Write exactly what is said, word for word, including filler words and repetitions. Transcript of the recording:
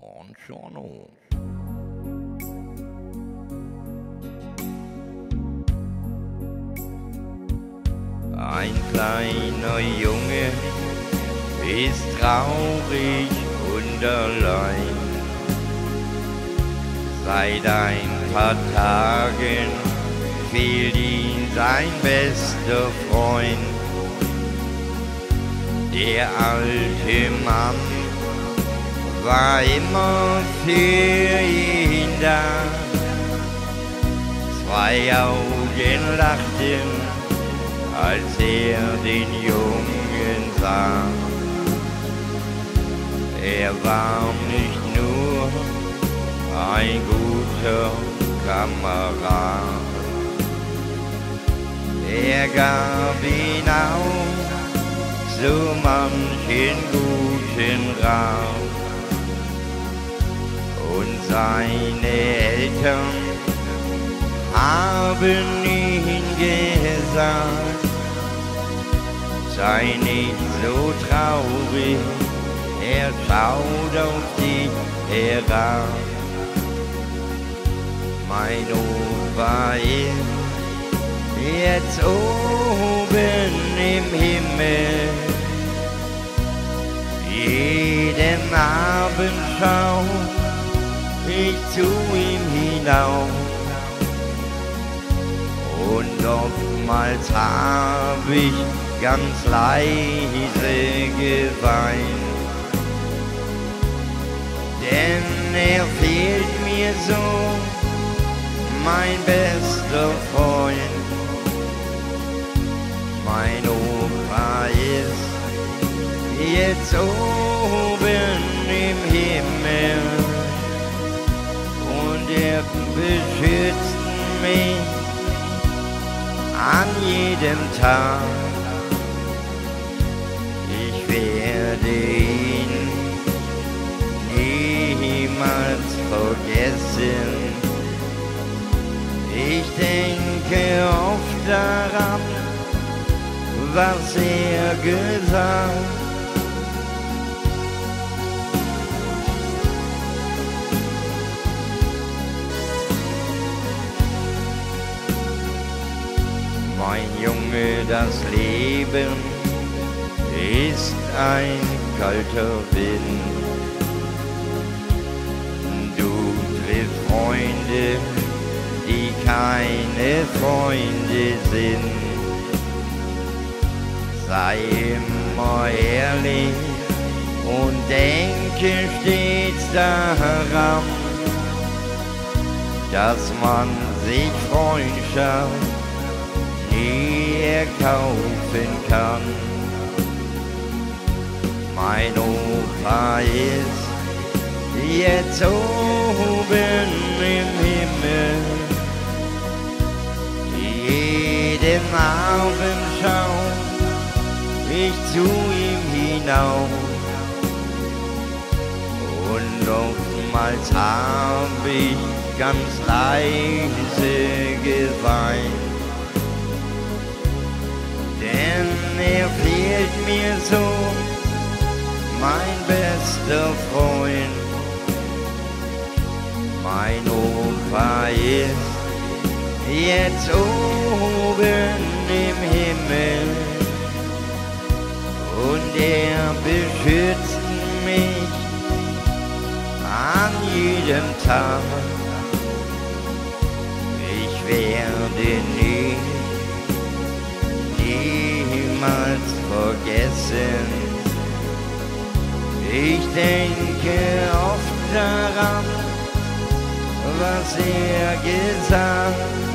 Buongiorno. Ein kleiner Junge ist traurig und allein. Seit ein paar Tagen fehlt ihm sein bester Freund. Der alte Mann war immer für ihn da. Zwei Augen lachten, als er den Jungen sah. Er war nicht nur ein guter Kamerad, er gab ihn auch so manchen guten Rat. Und seine Eltern haben ihm gesagt, sei nicht so traurig, er schaut auf dich herab. Mein Opa ist jetzt oben im Himmel, jeden Abend schau ich zu ihm hinauf. Und oftmals hab ich ganz leise geweint, denn er fehlt mir so, mein bester Freund. Mein Opa ist jetzt oben im Himmel und er beschützt mich an jedem Tag. Ich werde ihn niemals vergessen. Ich denke oft daran, was er gesagt. Mein Junge, das Leben ist ein kalter Wind. Du triffst Freunde, die keine Freunde sind. Sei immer ehrlich und denke stets daran, dass man sich Freundschaft nie erkaufen kann. Mein Opa ist jetzt oben im Himmel, jeden Abend schau ich zu ihm hinauf. Und oftmals hab ich ganz leise geweint, denn er fehlt mir so, mein bester Freund. Mein Opa ist jetzt oben im Himmel und er beschützt mich an jedem Tag. Ich werde nie niemals vergessen. Ich denke oft daran, was er gesagt.